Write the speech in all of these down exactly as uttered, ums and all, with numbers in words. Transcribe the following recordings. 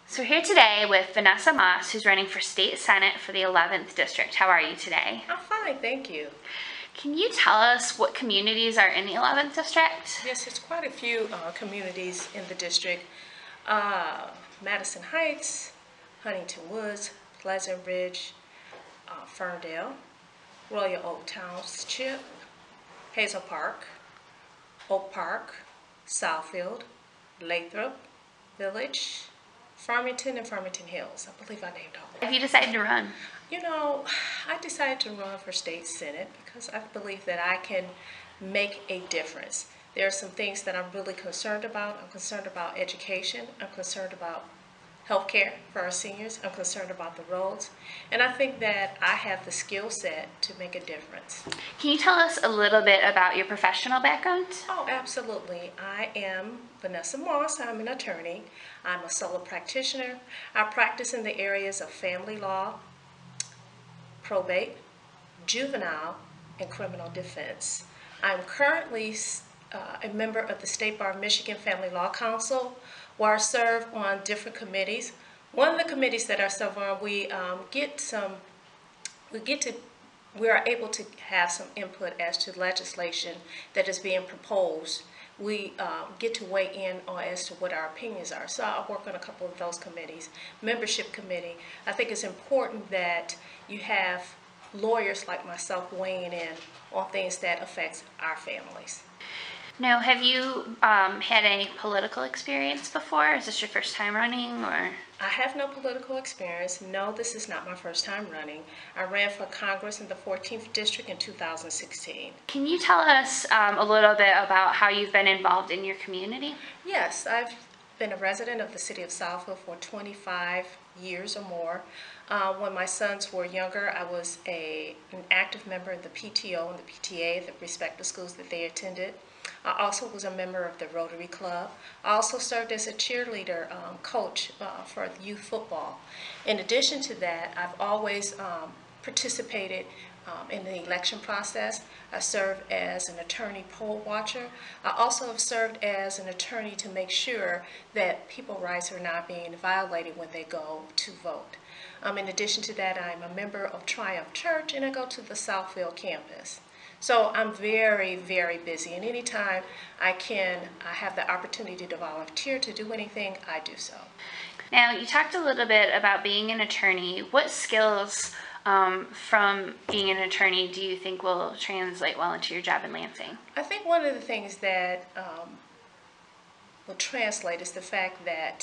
So we're here today with Vanessa Moss, who's running for State Senate for the eleventh District. How are you today? I'm fine, thank you. Can you tell us what communities are in the eleventh District? Yes, there's quite a few uh, communities in the district. Uh, Madison Heights, Huntington Woods, Pleasant Ridge, uh, Ferndale, Royal Oak Township, Hazel Park, Oak Park, Southfield, Lathrop Village, Farmington, and Farmington Hills. I believe I named all of them. Have you decided to run? You know, I decided to run for state senate because I believe that I can make a difference. There are some things that I'm really concerned about. I'm concerned about education. I'm concerned about health care for our seniors. I'm concerned about the roads. And I think that I have the skill set to make a difference. Can you tell us a little bit about your professional background? Oh, absolutely. I am Vanessa Moss. I'm an attorney. I'm a solo practitioner. I practice in the areas of family law, probate, juvenile, and criminal defense. I'm currently uh, a member of the State Bar of Michigan Family Law Council, where I serve on different committees. One of the committees that I serve on, we um, get some, we get to, we are able to have some input as to legislation that is being proposed. We um, get to weigh in on as to what our opinions are. So I work on a couple of those committees. Membership committee, I think it's important that you have lawyers like myself weighing in on things that affects our families. Now, have you um, had any political experience before? Is this your first time running, or? I have no political experience. No, this is not my first time running. I ran for Congress in the fourteenth District in two thousand sixteen. Can you tell us um, a little bit about how you've been involved in your community? Yes, I've been a resident of the city of Southfield for twenty-five years or more. Uh, when my sons were younger, I was a, an active member in the P T O and the P T A, the respective schools that they attended. I also was a member of the Rotary Club. I also served as a cheerleader um, coach uh, for youth football. In addition to that, I've always um, participated um, in the election process. I served as an attorney poll watcher. I also have served as an attorney to make sure that people's rights are not being violated when they go to vote. Um, in addition to that, I'm a member of Triumph Church, and I go to the Southfield campus. So I'm very, very busy, and anytime I can, I have the opportunity to volunteer to do anything, I do so. Now, you talked a little bit about being an attorney. What skills um, from being an attorney do you think will translate well into your job in Lansing? I think one of the things that um, will translate is the fact that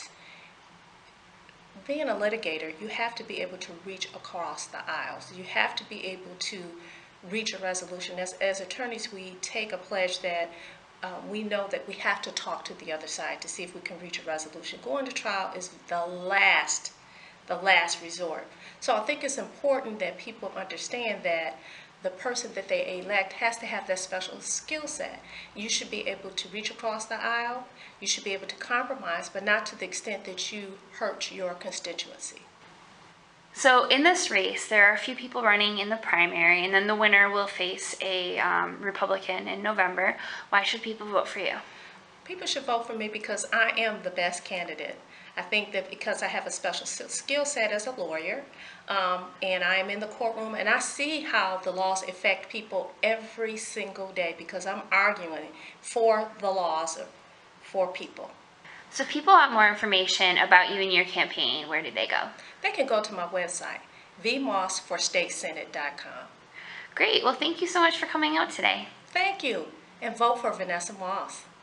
being a litigator, you have to be able to reach across the aisles. You have to be able to reach a resolution. As, as attorneys, we take a pledge that um, we know that we have to talk to the other side to see if we can reach a resolution. Going to trial is the last, the last resort. So I think it's important that people understand that the person that they elect has to have that special skill set. You should be able to reach across the aisle, you should be able to compromise, but not to the extent that you hurt your constituency. So in this race, there are a few people running in the primary, and then the winner will face a um, Republican in November. Why should people vote for you? People should vote for me because I am the best candidate. I think that because I have a special skill set as a lawyer, um, and I am in the courtroom, and I see how the laws affect people every single day because I'm arguing for the laws for people. So if people want more information about you and your campaign, where do they go? They can go to my website, v moss for state senate dot com. Great. Well, thank you so much for coming out today. Thank you. And vote for Vanessa Moss.